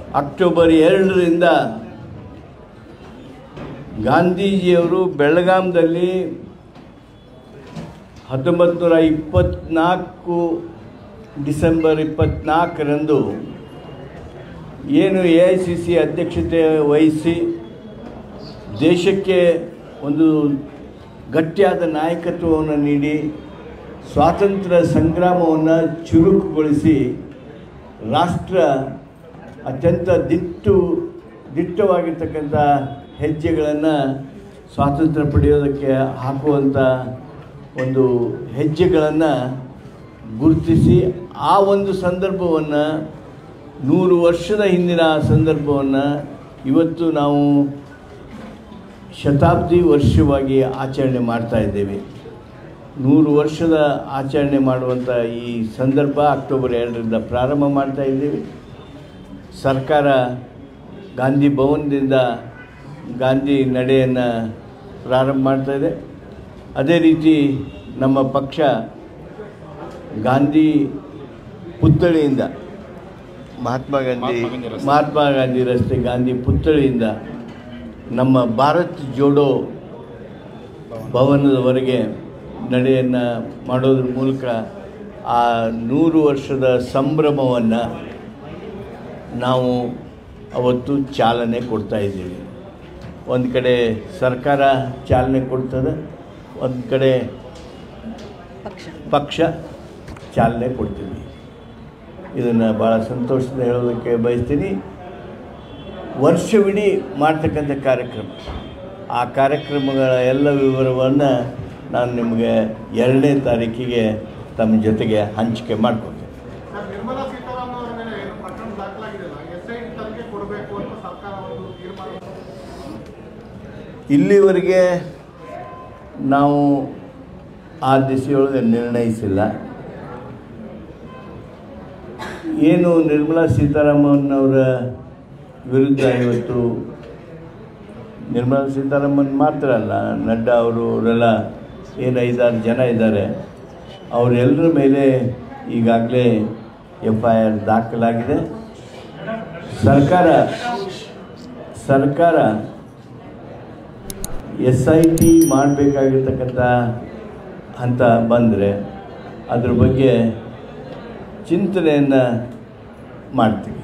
October 2ರಿಂದ ಗಾಂಧೀಜಿಯವರು ಬೆಳಗಾಂದಲ್ಲಿ 1924 December 24ರಂದು ಏನು AICC ಅಧ್ಯಕ್ಷತೆ ವಹಿಸಿ ದೇಶಕ್ಕೆ ಒಂದು ಗಟ್ಟಿಯಾದ ನಾಯಕತ್ವವನ್ನು ನೀಡಿ ಸ್ವಾತಂತ್ರ್ಯ ಸಂಗ್ರಾಮವನ್ನು ಚುರುಕುಗೊಳಿಸಿ ರಾಷ್ಟ್ರ ಅತ್ಯಂತ ದಿಟ್ಟವಾಗಿರ್ತಕ್ಕಂಥ ಹೆಜ್ಜೆಗಳನ್ನು ಸ್ವಾತಂತ್ರ್ಯ ಪಡೆಯೋದಕ್ಕೆ ಹಾಕುವಂಥ ಒಂದು ಹೆಜ್ಜೆಗಳನ್ನು ಗುರುತಿಸಿ ಆ ಒಂದು ಸಂದರ್ಭವನ್ನು 100 ವರ್ಷದ ಹಿಂದಿನ ಸಂದರ್ಭವನ್ನು ಇವತ್ತು ನಾವು ಶತಾಬ್ದಿ ವರ್ಷವಾಗಿ ಆಚರಣೆ ಮಾಡ್ತಾ ಇದ್ದೇವೆ. 100 ವರ್ಷದ ಆಚರಣೆ ಮಾಡುವಂಥ ಈ ಸಂದರ್ಭ ಅಕ್ಟೋಬರ್ 2ರಿಂದ ಪ್ರಾರಂಭ ಮಾಡ್ತಾ ಇದ್ದೀವಿ. ಸರ್ಕಾರ ಗಾಂಧಿ ಭವನದಿಂದ ಗಾಂಧಿ ನಡೆಯನ್ನು ಪ್ರಾರಂಭ ಮಾಡ್ತಾ ಇದೆ. ಅದೇ ರೀತಿ ನಮ್ಮ ಪಕ್ಷ ಗಾಂಧಿ ಪುತ್ಥಳಿಯಿಂದ ಮಹಾತ್ಮ ಗಾಂಧಿ ರಸ್ತೆ ಗಾಂಧಿ ಪುತ್ಥಳಿಯಿಂದ ನಮ್ಮ ಭಾರತ್ ಜೋಡೋ ಭವನದವರೆಗೆ ನಡೆಯನ್ನು ಮಾಡೋದ್ರ ಮೂಲಕ ಆ 100 ವರ್ಷದ ಸಂಭ್ರಮವನ್ನು ನಾವು ಅವತ್ತು ಚಾಲನೆ ಕೊಡ್ತಾ ಇದ್ದೀವಿ. ಒಂದು ಕಡೆ ಸರ್ಕಾರ ಚಾಲನೆ ಕೊಡ್ತದೆ, ಒಂದು ಕಡೆ ಪಕ್ಷ ಚಾಲನೆ ಕೊಡ್ತೀವಿ. ಇದನ್ನು ಭಾಳ ಸಂತೋಷದಿಂದ ಹೇಳೋದಕ್ಕೆ ಬಯಸ್ತೀನಿ. ವರ್ಷವಿಡೀ ಮಾಡ್ತಕ್ಕಂಥ ಕಾರ್ಯಕ್ರಮ, ಆ ಕಾರ್ಯಕ್ರಮಗಳ ಎಲ್ಲ ವಿವರವನ್ನು ನಾನು ನಿಮಗೆ 2ನೇ ತಾರೀಕಿಗೆ ತಮ್ಮ ಜೊತೆಗೆ ಹಂಚಿಕೆ ಮಾಡ್ಕೊಳ್ತೇನೆ. ಇಲ್ಲಿವರೆಗೆ ನಾವು ಆ ದಿಸೆಯೊಳಗೆ ನಿರ್ಣಯಿಸಿಲ್ಲ. ಏನು ನಿರ್ಮಲಾ ಸೀತಾರಾಮನ್ ಅವರ ವಿರುದ್ಧ ಇವತ್ತು ನಿರ್ಮಲಾ ಸೀತಾರಾಮನ್ ಮಾತ್ರ ಅಲ್ಲ, ನಡ್ಡಾ ಅವರೆಲ್ಲ ಏನು 5-6 ಜನ ಇದ್ದಾರೆ, ಅವರೆಲ್ಲರ ಮೇಲೆ ಈಗಾಗಲೇ FIR ದಾಖಲಾಗಿದೆ. ಸರ್ಕಾರ SIT ಮಾಡಬೇಕಾಗಿರ್ತಕ್ಕಂಥ ಹಂತ ಬಂದರೆ ಅದ್ರ ಬಗ್ಗೆ ಚಿಂತನೆಯನ್ನು ಮಾಡ್ತೀವಿ.